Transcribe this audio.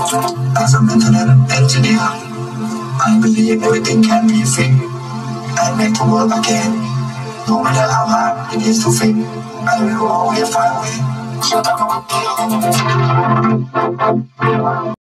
As a mental engineer, I believe everything can be fixed and make the world again. No matter how hard it is to fix, I will always find a way.